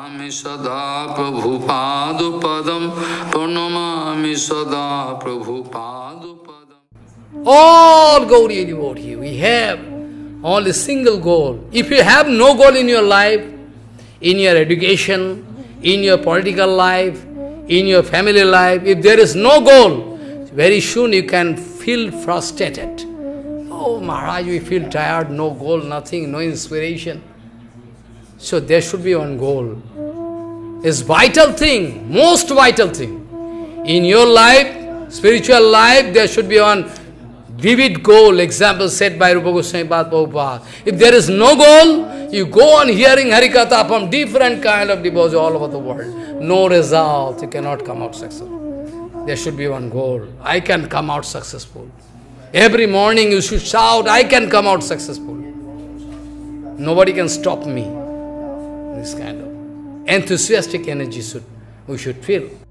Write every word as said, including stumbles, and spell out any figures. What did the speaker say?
Pranamami sada Prabhupada padam. Pranamami sada Prabhupada padam. All Gauriya devotee, we have only single goal. If you have no goal in your life, in your education, in your political life, in your family life, if there is no goal, very soon you can feel frustrated. Oh Maharaj, we feel tired, no goal, nothing, no inspiration. So there should be one goal. It's vital thing, most vital thing. In your life, spiritual life, there should be one vivid goal, example set by Rupa Goswami Prabhupada. If there is no goal, you go on hearing Harikatha from different kind of devotees all over the world. No result, you cannot come out successful. There should be one goal. I can come out successful. Every morning you should shout, I can come out successful. Nobody can stop me. This kind of enthusiastic energy should, we should feel.